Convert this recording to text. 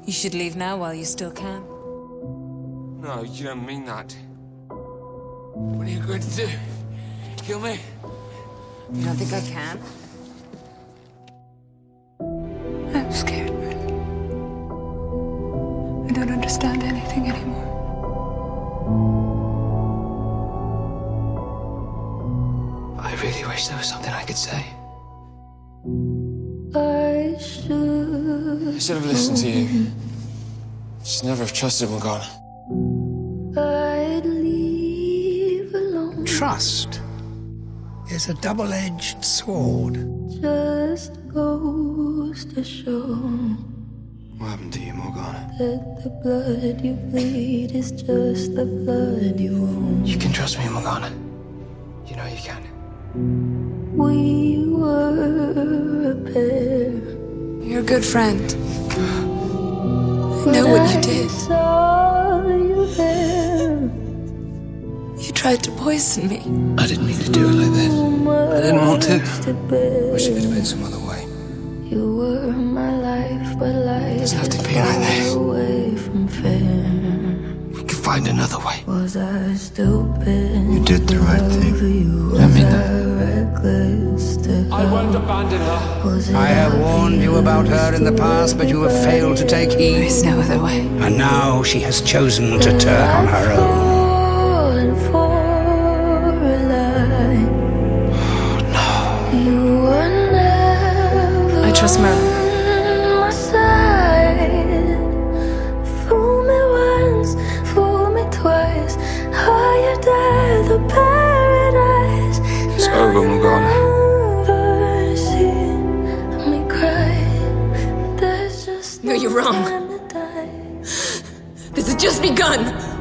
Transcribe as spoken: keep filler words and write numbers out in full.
You should leave now while you still can. No, you don't mean that. What are you going to do? Kill me? You don't think I can? I'm scared, Merlin. I don't understand anything anymore. I really wish there was something I could say. I should, I should have listened to you. Should never have trusted Morgana. I'd leave alone. Trust is a double-edged sword. Just goes to show What happened to you, Morgana? that the blood you bleed is just the blood you own. You can trust me, Morgana. You know you can. We were a pair. You're a good friend. I know what you did. Saw you there. You tried to poison me. I didn't mean to do it like this. I didn't want to. Wish it Wish could have been some other way. You were my life, but life Doesn't have to is be like this. far away from fair. We could find another way. Was I stupid? You did the right thing. You I mean that. reckless to I won't abandon her. Was it I have warned you about her in the past, but you have failed to take There heed. is no other way. And now she has chosen to turn on her own. falling for a lie? No. You were never I trust Merlin. on my side. Fool me once, fool me twice. Higher dare the paradise. It's over, Morgana. Never seen me cry. There's just No, you're wrong. time to die. This has just begun.